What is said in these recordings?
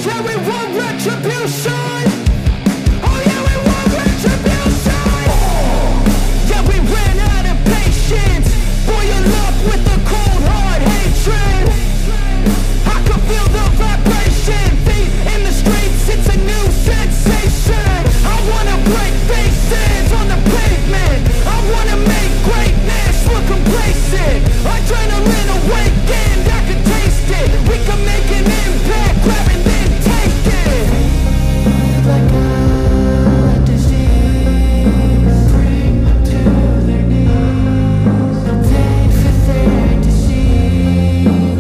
yeah, we want retribution. Oh yeah, we want retribution. Yeah, we ran out of patience. Boil up with the cold hard hatred. I can feel the vibration. Feet in the streets, it's a new sensation. I wanna break faces on the pavement. I wanna make greatness look complacent. Adrenaline awakened, I can taste it. We can make an impact, grab and then take it. Like a disease, bring them to their knees. They'll take for their deceit.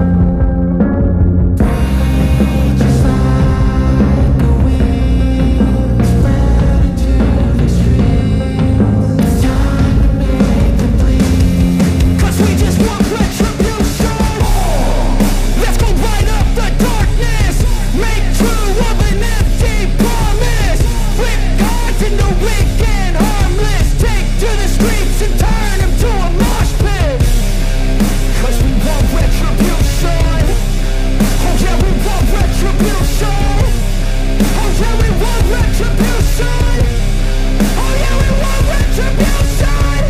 Breathe just like a wind, spread into the streets. It's time to make them bleed. 'Cause we just want retribution. Let's go light up the darkness. Make true of an empty promise. Flip cards into weak and harmless. Take to the streets and turn them to a mosh pit. 'Cause we want retribution. Oh yeah, we want retribution. Oh yeah, we want retribution. Oh yeah, we want retribution.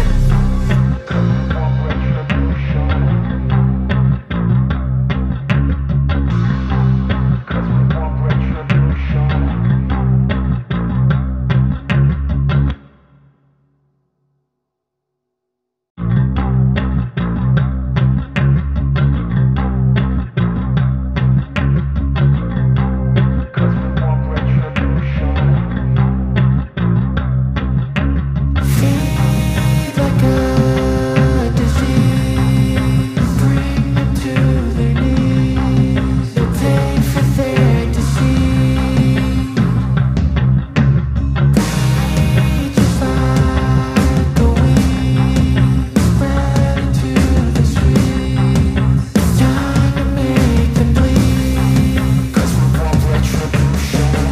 Feed like a disease, bring them to their knees. They'll pay for their deceit. Breathe just like a wind, spread into the streets. It's time to make them bleed. 'Cause we want retribution.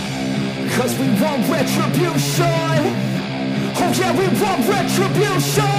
'Cause we want retribution. Oh yeah, we want retribution.